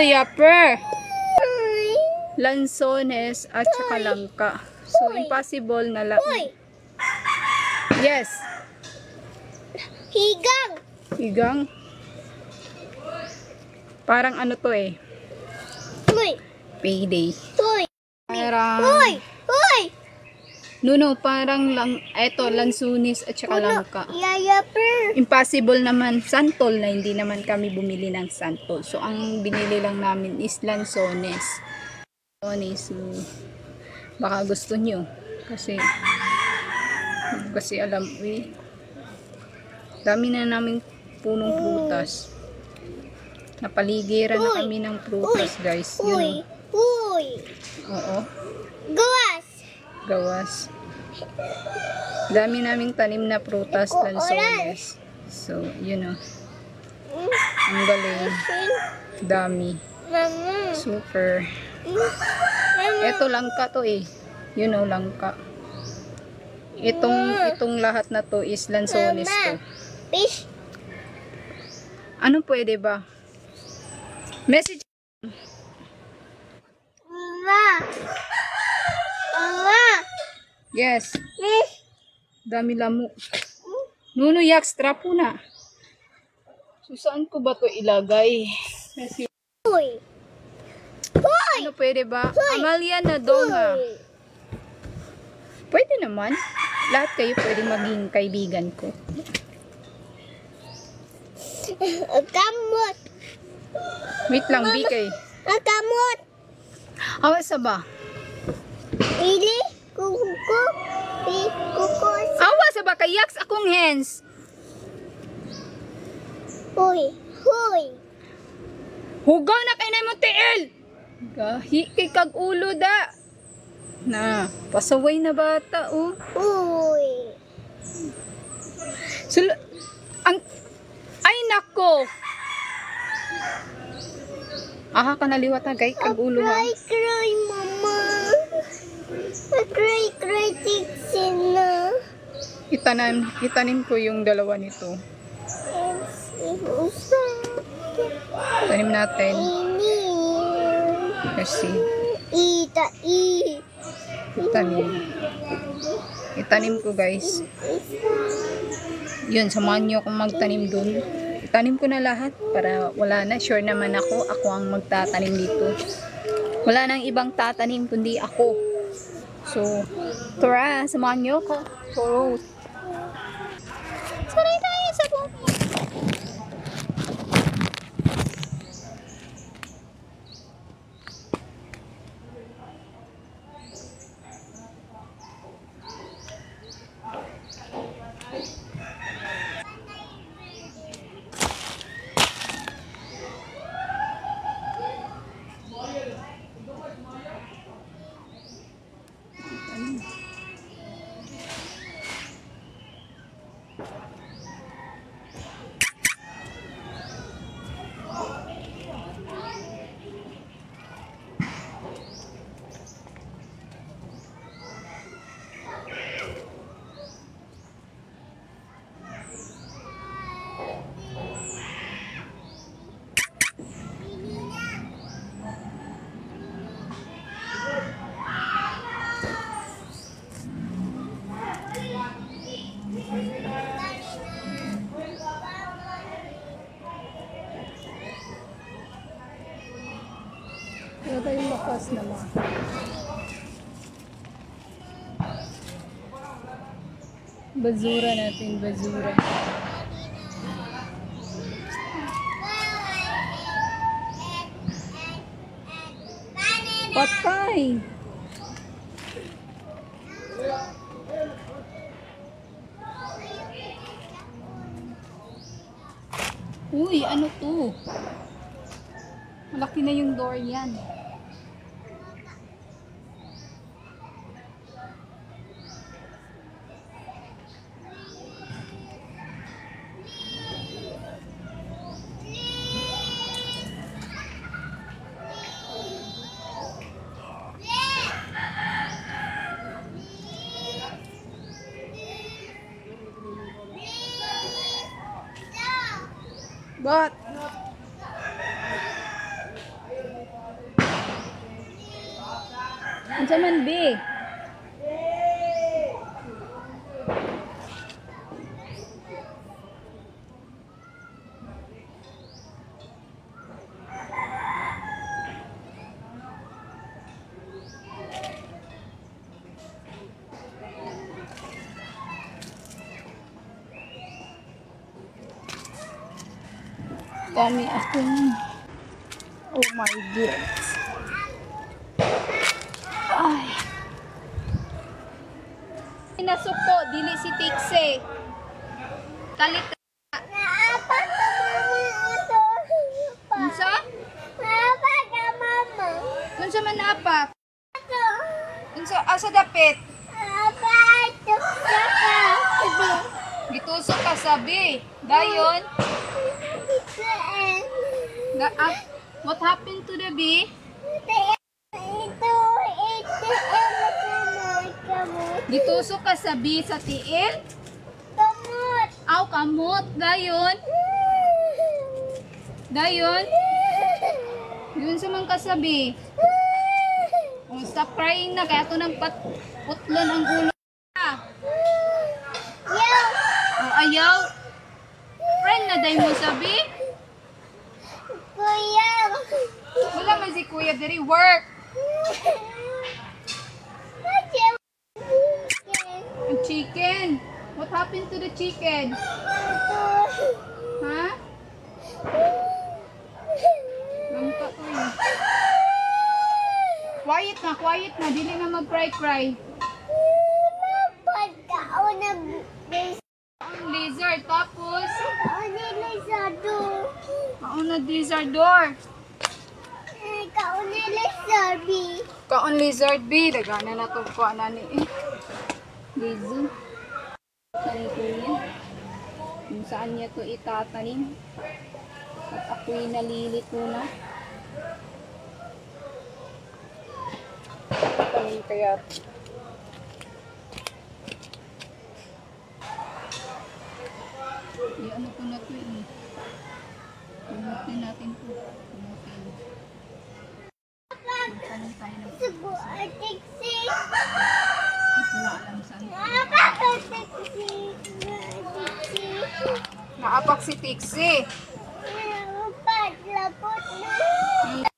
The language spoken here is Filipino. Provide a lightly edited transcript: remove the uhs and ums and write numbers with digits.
diaper. Lansones at saka langka. So, impossible na lang. Yes. Higang. Higang. Parang ano to eh. Payday. Parang... No, parang lang, eto, lansunis at saka langka. Impossible naman, santol na hindi naman kami bumili ng santol. So, ang binili lang namin is lansones. So, baka gusto nyo. Kasi alam, dami na naming punong prutas. Napaligiran na kami ng prutas, guys. Yun. Oo. Gawas. Dami naming tanim na prutas, lansones. So, yun o. Ang galing. Dami. Super. Ito langka to eh. Yun o, langka. Itong lahat na to is lansones to. Ano pwede ba? Message. Yes. Dami lamok. Nuno yaks, trapo na. So, saan ko ba to ilagay? Ano pwede ba? Amalia na donga. Pwede naman. Lahat kayo pwede maging kaibigan ko. Kamot. Wait lang, BK. Kamot. Awas ba? Ili. Kuko. Awas ba kayaks akong hands? Huy. Hugaw na kay na mo tiil. Gahi kay kag ulo da. Na, pasaway na bata oh. Ay nako. Aha ka naliwat na gay kag ulo ha. Cry mama. Cry tiksin na. Itanim ko yung dalawa nito. Tanim natin. Kasi itanim ko guys. Yun, samahan nyo akong magtanim dun. Itanim ko na lahat para wala na. Sure naman ako ang magtatanim dito. Wala nang ibang tatanim kundi ako. So, tara, samahan nyo ako. Toro. Saray tayo sa bumi. Wala tayong lakas naman. Basura natin, basura. Patay! Uy, ano to? Malaki na yung door yan. But Unsa man be? Dami akong... Oh my goodness. Ay. Nasuko, dili si Tixie. Kalit. Naapa ka mama ito. Unsa? Naapa ka mama. Unsa man apa? Ito. Unsa asa dapit? Naapa ito. Saka. Sabi. Gitusok ka sabi. Dayon. Saan? What happened to the bee? Ito. Kamot. Gitusok ka sa bee sa tiil? Kamot. Aw, kamot. Dayon. Dayon. Yun sa mga kasabi. Oh, stop crying na. Kaya ito nang putlon ang ulo. Yaw. Oh, ayaw. Friend na day mo sabi. Kuya. Wala man si kuya diri work. Ang chicken. What happened to the chicken? Ha? Langka to eh. Quiet na. Dili na mag-cry. Ang lizard. Tapos, kaon na lizardor. Kaon lizard B. Dagana na to ko na ni Lizard. Ganito yan. Kung saan niya to itatanim. At ako'y nalilito na. Kaya ano ko na to eh. Pumutin natin po. Pumutin. Magtanong tayo ng wala alam saan. Naapak si Tixie. Lapot na.